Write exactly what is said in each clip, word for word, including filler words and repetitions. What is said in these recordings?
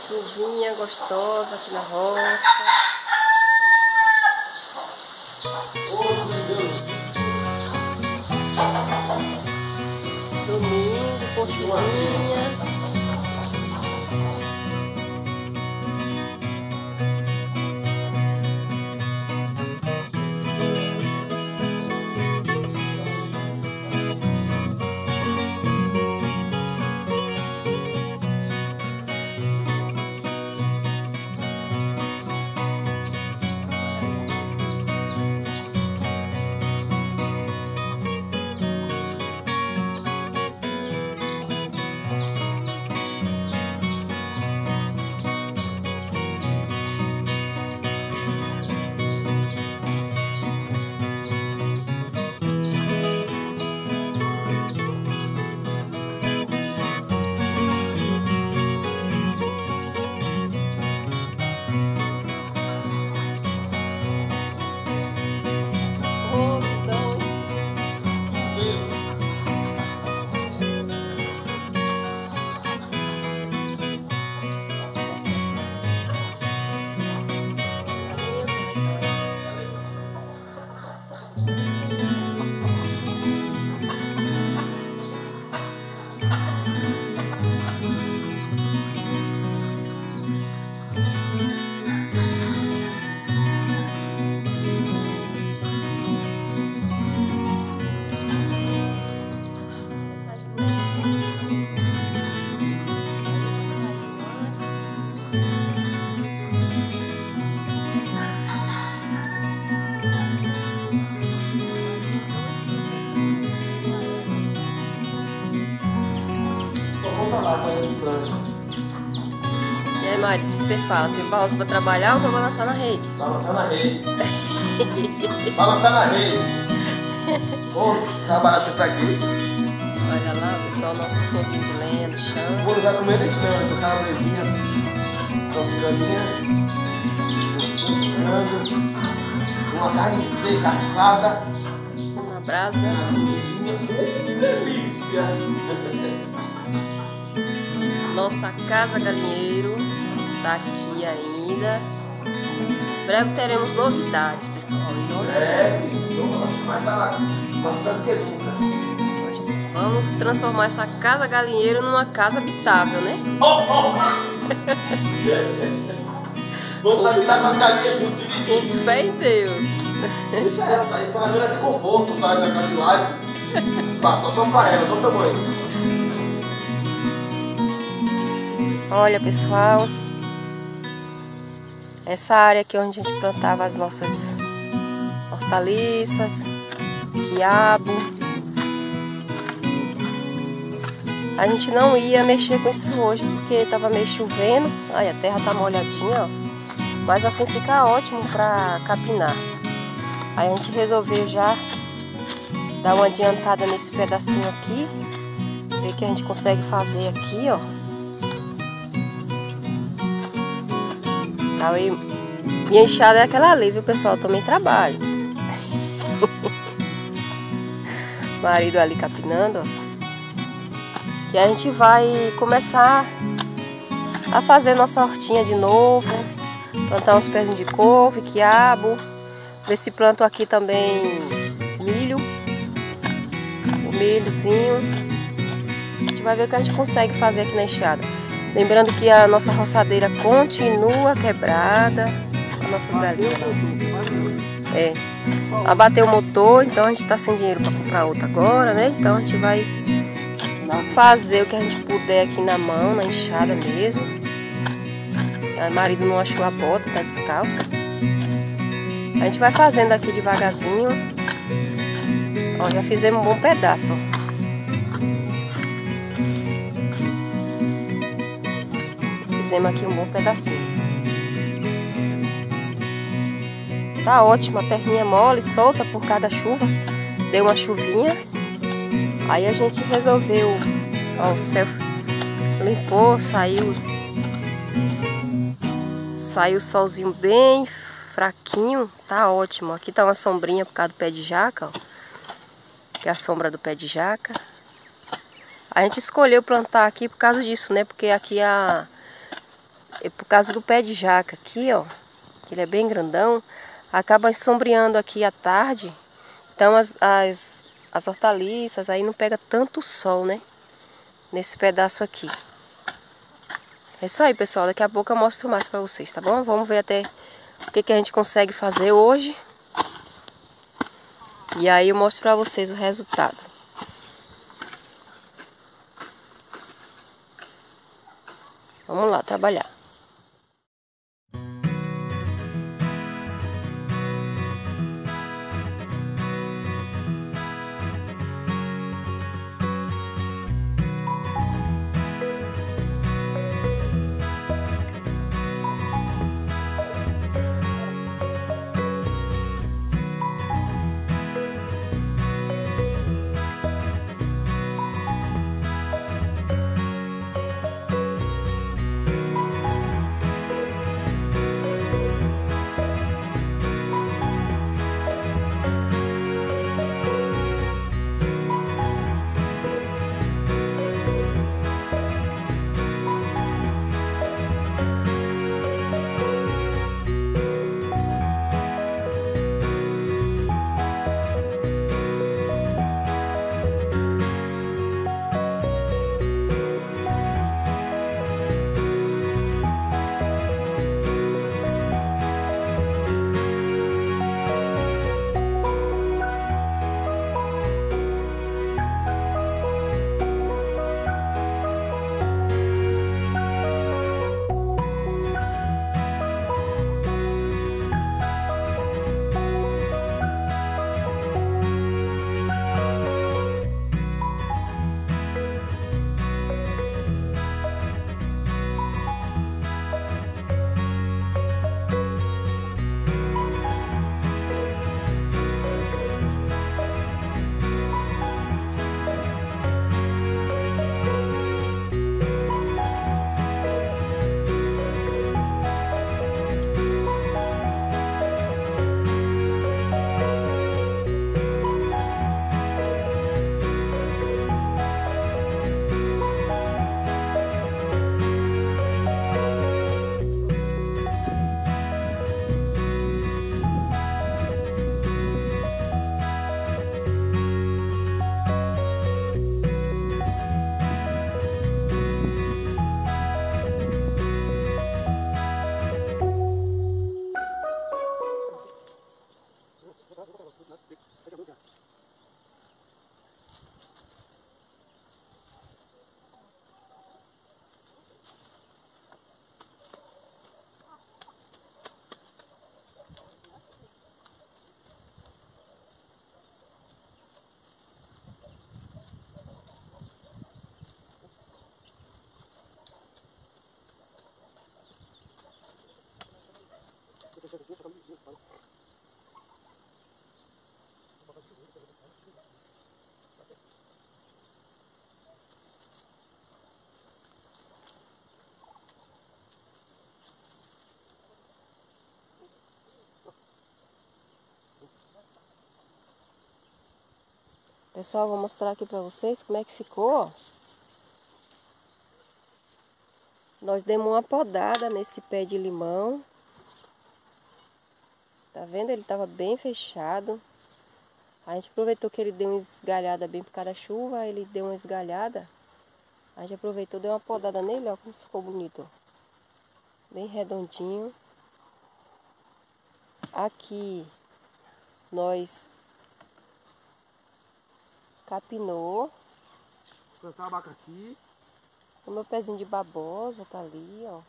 Chuvinha gostosa aqui na roça. Domingo com chuvinha. E aí, Mari, o que você faz? Você pausa pra trabalhar ou pra balançar na rede? Balançar na rede. Balançar na rede. Vou trabalhar sempre aqui. Olha lá, pessoal, nosso foguinho de lenha no chão. Vou usar comer leite não, eu tocava mesinhas. Nossa galinha. Funcionando. Uma carne seca, assada. Uma brasa. Que delícia! Nossa casa galinheiro tá aqui ainda. Em breve teremos novidades, pessoal. Em nome É, mas tá lá. Mais do que nunca. Vamos transformar essa casa galinheiro numa casa habitável, né? Oh, oh. Vamos habitar com as galinhas junto, dividindo. Com fé em Deus. Isso é, isso aí pelo menos é de conforto, tá? Na casa de lá. Espaço só pra ela, olha o tamanho. Olha, pessoal, essa área aqui onde a gente plantava as nossas hortaliças, quiabo. A gente não ia mexer com isso hoje porque estava meio chovendo. Aí a terra tá molhadinha, ó. Mas assim fica ótimo para capinar. Aí a gente resolveu já dar uma adiantada nesse pedacinho aqui, ver o que a gente consegue fazer aqui, ó. Aí, minha enxada é aquela ali, viu, pessoal? Eu também trabalho. Marido ali capinando, ó. E a gente vai começar a fazer nossa hortinha de novo. Plantar uns pezinhos de couve, quiabo. Ver se planto aqui também milho. O milhozinho. A gente vai ver o que a gente consegue fazer aqui na enxada. Lembrando que a nossa roçadeira continua quebrada. As nossas galinhas. É. Abateu o motor, então a gente tá sem dinheiro para comprar outra agora, né? Então a gente vai fazer o que a gente puder aqui na mão, na enxada mesmo. O marido não achou a bota, tá descalço. A gente vai fazendo aqui devagarzinho. Ó, já fizemos um bom pedaço, ó. Fizemos aqui um bom pedacinho. Tá ótimo, a terrinha mole, solta por causa da chuva. Deu uma chuvinha. Aí a gente resolveu, ó, o céu limpou, saiu. Saiu o solzinho bem fraquinho, tá ótimo. Aqui tá uma sombrinha por causa do pé de jaca, ó. Que é a sombra do pé de jaca. A gente escolheu plantar aqui por causa disso, né? Porque aqui a E por causa do pé de jaca aqui, ó, que ele é bem grandão, acaba sombreando aqui à tarde. Então as, as, as hortaliças aí não pega tanto sol, né? Nesse pedaço aqui. É isso aí, pessoal. Daqui a pouco eu mostro mais pra vocês, tá bom? Vamos ver até o que, que a gente consegue fazer hoje. E aí eu mostro pra vocês o resultado. Vamos lá, trabalhar. Pessoal, vou mostrar aqui pra vocês como é que ficou, ó. Nós demos uma podada nesse pé de limão. Tá vendo? Ele tava bem fechado. A gente aproveitou que ele deu uma esgalhada bem por causa da chuva. Ele deu uma esgalhada. A gente aproveitou, deu uma podada nele, ó, como ficou bonito. Bem redondinho. Aqui nós capinou. Plantar abacaxi. O meu pezinho de babosa tá ali, ó.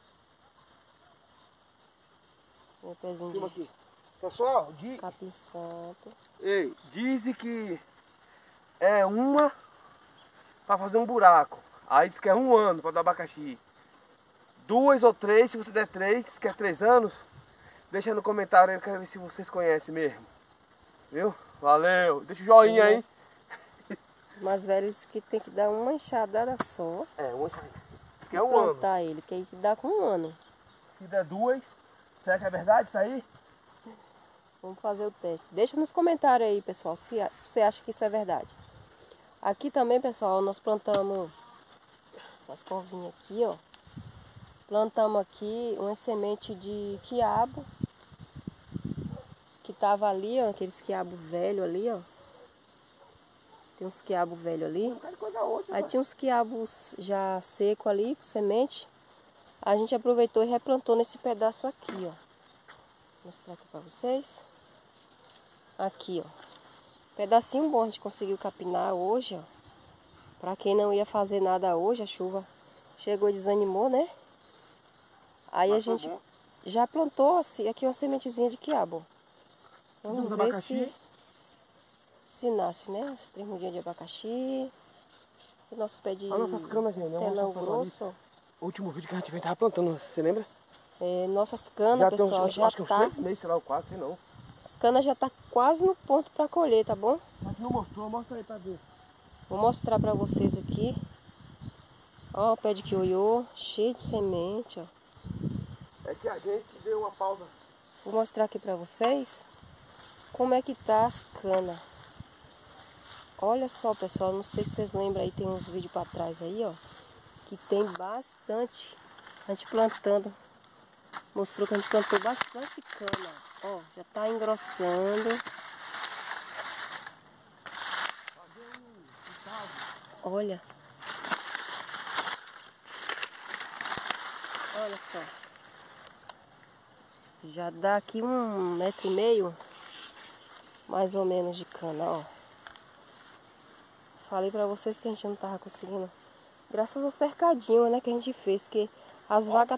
Meu pezinho de aqui. Pessoal, de... capim santo. Ei, dizem que é uma para fazer um buraco. Aí diz que é um ano para dar abacaxi. Duas ou três, se você der três, se quer três anos, deixa no comentário aí, eu quero ver se vocês conhecem mesmo. Viu? Valeu. Deixa o joinha aí. Mais velhos que tem que dar uma enxadada só. É, uma enxadada. Que é um ano. Plantar ele, que aí dá com um ano. Se der duas, será que é verdade isso aí? Vamos fazer o teste. Deixa nos comentários aí, pessoal, se, se você acha que isso é verdade. Aqui também, pessoal, nós plantamos essas corvinhas aqui, ó. Plantamos aqui uma semente de quiabo. Que tava ali, ó, aqueles quiabo velho ali, ó. Tem uns quiabo velho ali. Aí tinha uns quiabos já seco ali, com semente. A gente aproveitou e replantou nesse pedaço aqui, ó. Vou mostrar aqui pra vocês. Aqui, ó. Pedacinho bom a gente conseguiu capinar hoje, ó. Pra quem não ia fazer nada hoje, a chuva chegou e desanimou, né? Aí Mas a gente bom. já plantou assim, aqui uma sementezinha de quiabo. Vamos ver abacaxi. se, se nasce, né? As três mudinhas de abacaxi. O nosso pé de nossas canas, gente, telão grosso. O último vídeo que a gente veio tava plantando, você lembra? É, nossas canas, pessoal, uns, já acho que uns tá... três meses, sei lá, ou quatro, sei não. As canas já tá quase no ponto para colher, tá bom? Mas não mostrou, mostra aí pra ver. Vou mostrar para vocês aqui. Ó, o pé de quiuiô, cheio de semente, ó. É que a gente deu uma pausa. Vou mostrar aqui para vocês como é que tá as canas. Olha só, pessoal, não sei se vocês lembram aí, tem uns vídeos para trás aí, ó, que tem bastante, a gente plantando, mostrou que a gente plantou bastante cana, ó, já tá engrossando. Olha. Olha só. Já dá aqui um metro e meio, mais ou menos, de cana, ó. Falei pra vocês que a gente não tava conseguindo. Graças ao cercadinho, né, que a gente fez, que as vacas...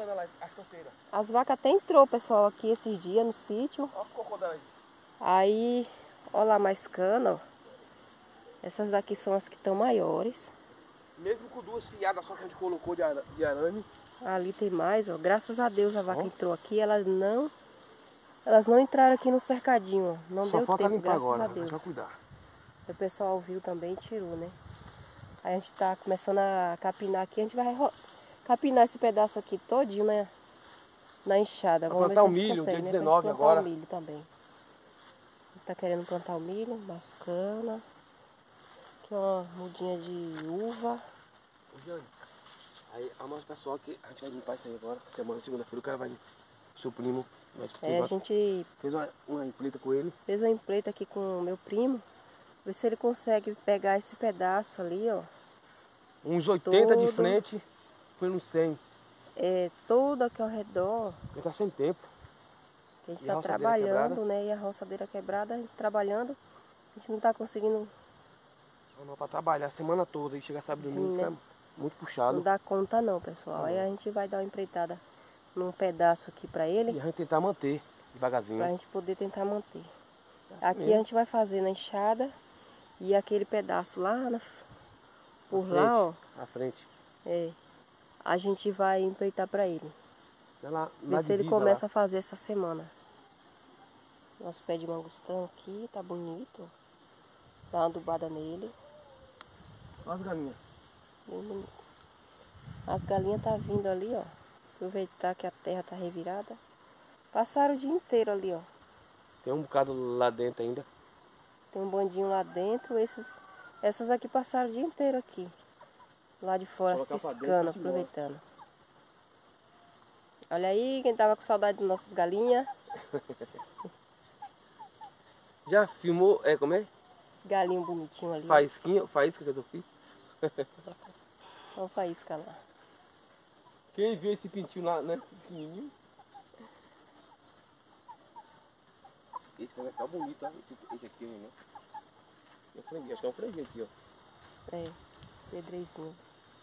As vacas até entrou, pessoal, aqui esses dias no sítio. Olha os cocô dela aí. Aí, olha lá mais cana, ó. Essas daqui são as que estão maiores. Mesmo com duas fiadas só que a gente colocou de, ara, de arame. Ali tem mais, ó. Graças a Deus a vaca oh. entrou aqui. Elas não... Elas não entraram aqui no cercadinho, ó. Não só deu falta tempo, limpar graças agora, a Deus. só cuidar. O pessoal viu também e tirou, né? Aí a gente tá começando a capinar aqui. A gente vai capinar esse pedaço aqui todinho, né? Na enxada. Pra Vamos plantar ver o se a gente milho, consegue, dia né? dezenove plantar agora. o milho também. A gente tá querendo plantar o milho, mascana. Aqui uma mudinha de uva. Ô, Jane, aí a nossa pessoal aqui, a gente vai limpar isso aí agora. Semana, segunda-feira, o cara vai... Seu primo... É, a gente... Fez uma, uma empreita com ele. Fez uma empreita aqui com o meu primo. Ver se ele consegue pegar esse pedaço ali, ó. Uns oitenta todo, de frente, foi uns cem. É, todo aqui ao redor. Ele tá sem tempo. A gente está trabalhando, né? E a roçadeira quebrada, a gente trabalhando. A gente não tá conseguindo... Não, não, pra trabalhar a semana toda e chegar sábado e domingo, né? Muito puxado. Não dá conta não, pessoal. Não. Aí a gente vai dar uma empreitada num pedaço aqui pra ele. E a gente tentar manter devagarzinho. Pra gente poder tentar manter. É aqui mesmo. A gente vai fazer na enxada. E aquele pedaço lá, na, por frente, lá, ó. À frente. É. A gente vai empreitar pra ele. Lá, ver se ele começa lá. a fazer essa semana. Nosso pé de mangostão aqui, tá bonito. Dá uma adubada nele. Olha as galinhas. Bem bonito. As galinhas tá vindo ali, ó. Aproveitar que a terra tá revirada. Passaram o dia inteiro ali, ó. Tem um bocado lá dentro ainda. Tem um bandinho lá dentro. Esses, essas aqui passaram o dia inteiro aqui. Lá de fora, ciscando, aproveitando. Olha aí, quem tava com saudade de nossas galinhas. Já filmou, é, como é? Galinho bonitinho ali. Faísquinha, faísca que eu fiz. Olha o faísca lá. Quem vê esse pintinho lá, né? Pequenininho. Esse vai ficar bonito, ó. Esse aqui, né? Eu freguei, acho que é um freguês aqui, ó. É, pedrezinho.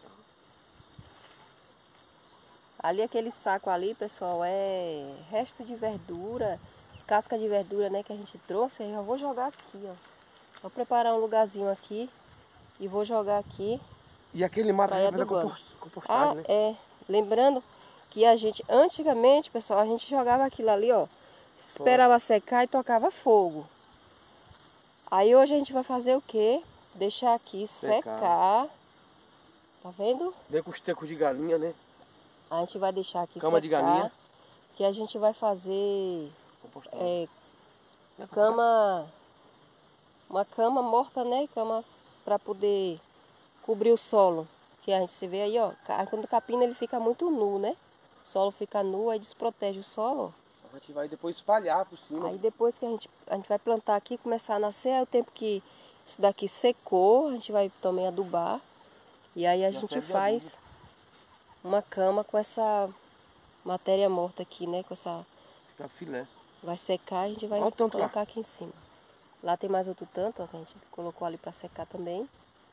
Ali aquele saco ali, pessoal, é resto de verdura, casca de verdura, né, que a gente trouxe. Eu já vou jogar aqui, ó. Vou preparar um lugarzinho aqui e vou jogar aqui. E aquele mato já fez a compostagem, ah, né? É, lembrando que a gente, antigamente, pessoal, a gente jogava aquilo ali, ó. Esperava Pô. secar e tocava fogo. Aí hoje a gente vai fazer o quê? Deixar aqui secar. secar. Tá vendo? Vem com os tecos de galinha, né? A gente vai deixar aqui cama secar. de galinha. Que a gente vai fazer é, cama, uma cama morta, né? Camas para poder cobrir o solo. Que a gente se vê aí, ó. Quando o capim ele fica muito nu, né? O solo fica nu, aí desprotege o solo, ó. A gente vai depois espalhar por cima. Aí depois que a gente, a gente vai plantar aqui, começar a nascer, é o tempo que isso daqui secou, a gente vai também adubar. E aí a Já gente serve de faz uma cama com essa matéria morta aqui, né? Com essa... Fica filé. Vai secar, a gente vai Olha o tanto colocar lá. aqui em cima. Lá tem mais outro tanto, ó, que a gente colocou ali para secar também.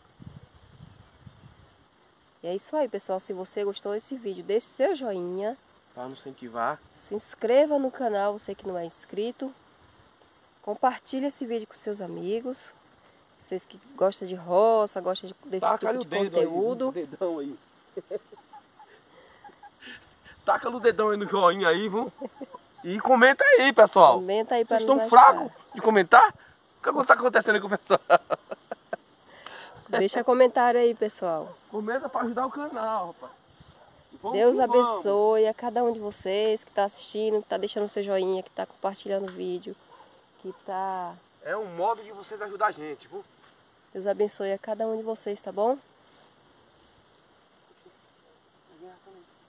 E é isso aí, pessoal. Se você gostou desse vídeo, deixe seu joinha. Para nos incentivar. Se inscreva no canal, você que não é inscrito. Compartilhe esse vídeo com seus amigos. Vocês que gostam de roça, gostam de, desse Taca tipo o de dedo conteúdo. aí, o dedão aí. Taca o dedão aí no joinha aí, viu? E comenta aí, pessoal. Comenta aí para Vocês nos estão ajudar. fracos de comentar? O que está acontecendo aí com o pessoal? Deixa comentário aí, pessoal. Comenta para ajudar o canal, rapaz. Vamos Deus que abençoe vamos. a cada um de vocês que está assistindo, que está deixando seu joinha, que está compartilhando o vídeo, que está... É um modo de vocês ajudar a gente, viu? Deus abençoe a cada um de vocês, tá bom?